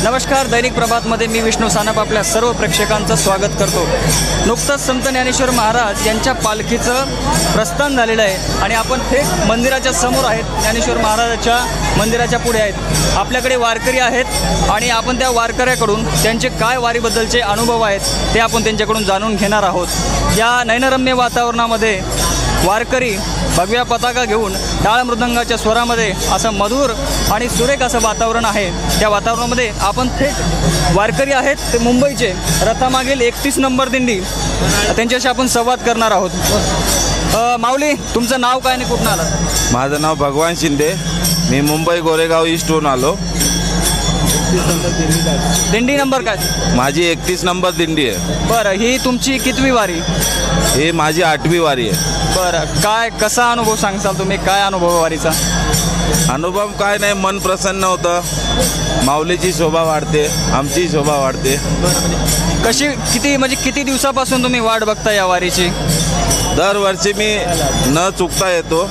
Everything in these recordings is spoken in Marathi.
नमस्कार, दैनिक प्रभातमध्ये मी विष्णू सानप आपल्या सर्व प्रेक्षकांचं स्वागत करतो। नुकतंच संत ज्ञानेश्वर महाराज यांच्या पालखीचं प्रस्थान झालेलं आहे आणि आपण थेट मंदिराच्या समोर आहेत। ज्ञानेश्वर महाराजांच्या मंदिराच्या पुढे आहेत। आपल्याकडे वारकरी आहेत आणि आपण त्या वारकऱ्याकडून त्यांचे काय वारीबद्दलचे अनुभव आहेत ते आपण त्यांच्याकडून जाणून घेणार आहोत। या नयनरम्य वातावरणामध्ये वारकरी भगव्या पताका घेऊन टाळ मृदंगाच्या स्वरामध्ये असं मधुर आणि सुरेख असं वातावरण आहे। त्या वातावरणामध्ये आपण थेट वारकरी आहेत ते मुंबईचे रथामागील 31 नंबर दिंडी त्यांच्याशी आपण संवाद करणार आहोत। माऊली, तुमचं नाव काय आणि कुठून आलात? माझं नाव भगवान शिंदे, मी मुंबई गोरेगाव ईस्टहून आलो। दिंडी नंबर काय? माझी 31 नंबर दिंडी आहे। बरं, ही तुमची कितवी वारी? ही माझी 8वी वारी आहे। बरं, काय कसा अनुभव सांगसाल तुम्ही? काय अनुभव वारीचा? अनुभव काय नाही, मन प्रसन्न होतं। माऊलीची शोभा वाढते, आमची शोभा वाढते। किती दिवसापासून तुम्ही वाट बघता या वारीची? दरवर्षी मी न चुकता येतो।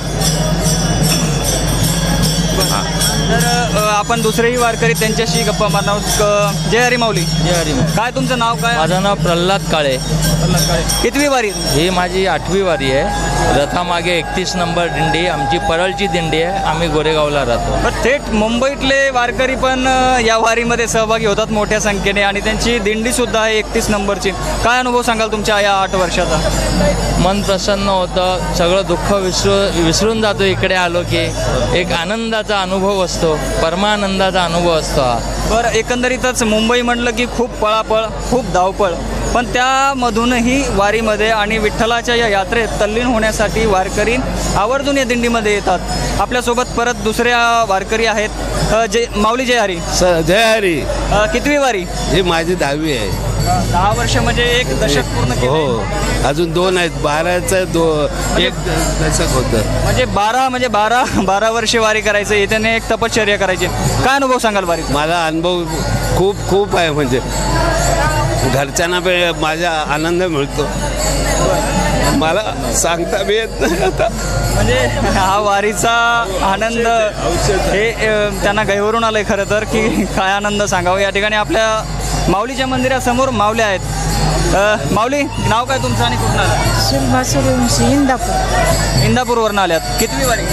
तर आपण दुसरेही वारकरी त्यांच्याशी गप्पा मारणार आहोत। जय हरी माऊली। जय हरी। काय तुमचं नाव काय? माझं नाव प्रल्हाद काळे। कितवी वारी? ही माझी 8वी वारी आहे। रथामागे 31 नंबर दिंडी, आमची परळची दिंडी आहे। आम्ही गोरेगावला राहतो। थेट मुंबईतले वारकरी पण या वारीमध्ये सहभागी होतात मोठ्या संख्येने आणि त्यांची दिंडीसुद्धा आहे 31 नंबरची। काय अनुभव सांगाल तुमच्या या 8 वर्षाचा? मन प्रसन्न होतं, सगळं दुःख विसरून जातो। इकडे आलो की एक आनंदाचा अनुभव असतो, परमानंदाचा अनुभव असतो हा। बरं, एकंदरीतच मुंबई म्हटलं की खूप पळापळ, खूप धावपळ, पण त्यामधूनही वारीमध्ये आणि विठ्ठलाच्या या यात्रेत तल्लीन होण्यासाठी वारकरी आवर्जून या दिंडीमध्ये येतात। आपल्यासोबत परत दुसऱ्या वारकरी आहेत। माऊली, जय हरी। जय हरी। कितवी वारी? ही माझी 10वी आहे। 10 वर्ष म्हणजे एक दशक पूर्ण केलं। हो, अजून 2 आहेत। 12चं एक दशक होतं। म्हणजे 12 वर्षे वारी करायचं, येत्याने एक तपश्चर्या करायची। काय अनुभव सांगाल वारी? मला अनुभव खूप आहे। म्हणजे घरच्यांना माझा आनंद मिळतो, मला सांगता बी येत नाही आता। म्हणजे हा वारीचा आनंद हे त्यांना गैवरून आलंय खरं तर, की काय आनंद सांगावं। या ठिकाणी आपल्या माऊलीच्या मंदिरासमोर माऊली आहेत। माऊली, नाव काय तुमचं आणि कुठून आलं? शिल्पा सूर्यवंशी, इंदापूर। इंदापूरवरून आल्यात। कितवी वारी?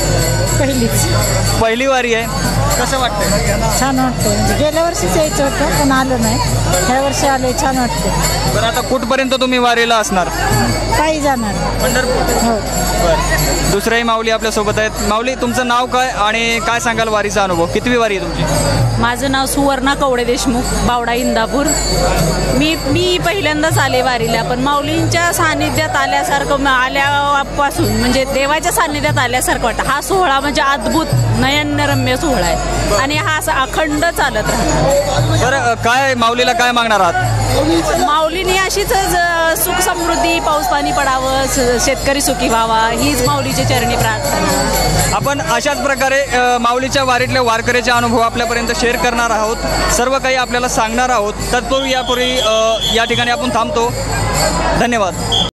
पहिली वारी आहे। कसं वाटतं? छान वाटतं। म्हणजे गेल्या वर्षीच यायचं होतं पण आलं नाही, ह्या वर्षी आले, छान वाटतं। बरं, आता कुठपर्यंत तुम्ही वारीला असणार? पायी जाणार। पंढरपूर। हो। बरं, दुसऱ्याही माऊली आपल्यासोबत आहेत। माऊली, तुमचं नाव काय आणि काय सांगाल वारीचा अनुभव? कितवी वारी आहे तुमची? माझं नाव सुवर्णा कवडे देशमुख, बावडा, इंदापूर। मी पहिल्यांदाच आले वारीला, पण माऊलींच्या सानिध्यात आल्यासारखं, आल्यापासून म्हणजे देवाच्या सानिध्यात आल्यासारखं वाटतं। हा सोहळा म्हणजे अद्भुत नयनरम्य सोहळा आहे आणि हा असा अखंड चालत राहतो। बरं, काय माऊलीला काय मागणार आहात? माऊलीने अशीच सुख समृद्धी, पाऊस पाणी पडावं, शेतकरी सुखी व्हावा, हीच माऊलीच्या चरणी प्रार्थना। आपण अशाच प्रकारे माऊलीच्या वारीतल्या वारकऱ्याचे अनुभव आपल्यापर्यंत शेअर करणार आहोत, सर्व काही आपल्याला सांगणार आहोत। तत्पूर्वी या ठिकाणी आपण थांबतो। धन्यवाद।